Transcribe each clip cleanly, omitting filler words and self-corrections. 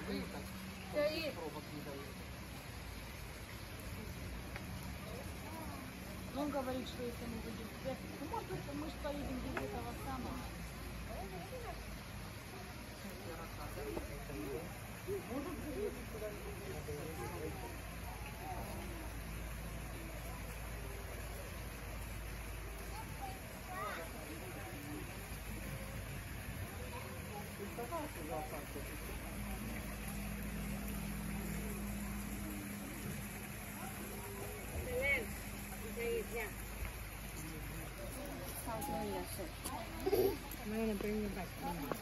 Стоит. Он говорит, что если мы будем... Ну, может быть, мы же поедем без этого самого. Naman ang bring you back.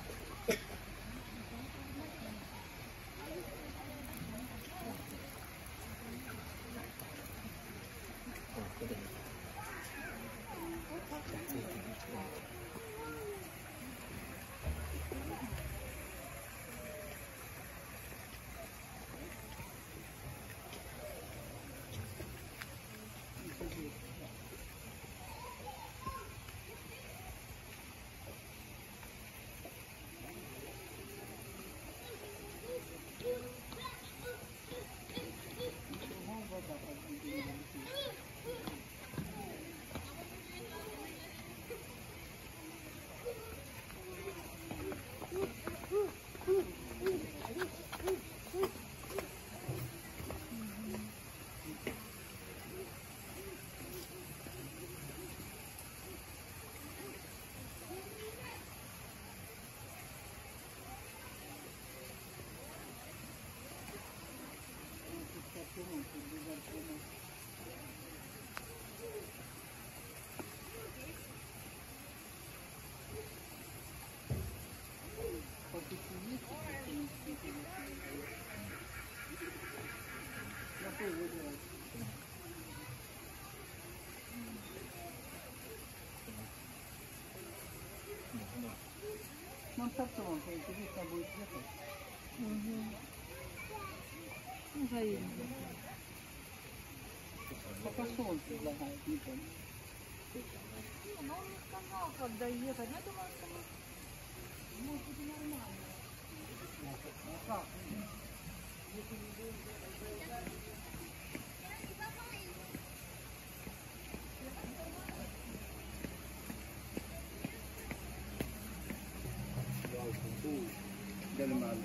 Non certo, così sta buonissimo. Non fai io. Пока солнце загорает, не помню. Ну, он не сказал, когда ехать. Я думала, что может быть нормально. Del mal.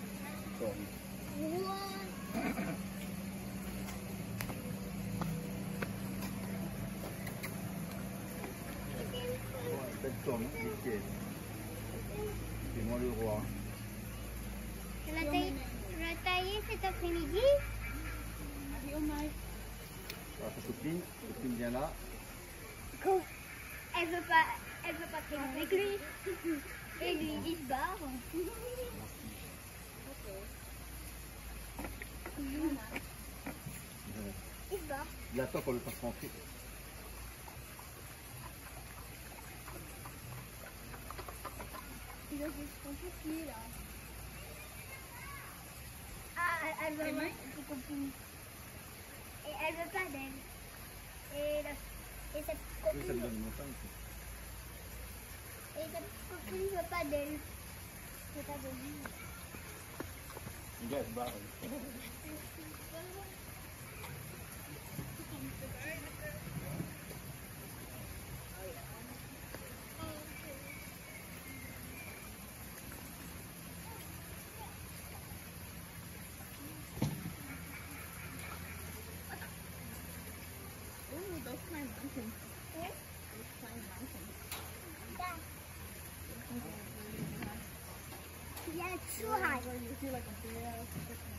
Belle tombe, ici. C'est moi le roi. Tu l'as taillé cet après-midi? Ta copine vient là. Elle veut pas traîner avec lui. Et lui, il se barre. Il se barre. Il attend qu'on le fasse rentrer. Il a juste son petit là. Ah, elle veut voir ses copines. Et elle veut pas d'elle. Et cette Oui, ça copine. me donne une montagne. Et cette copine veut pas d'elle. C'est pas de lui. Il gars se barre. Yeah, it's too high. You feel like a bear.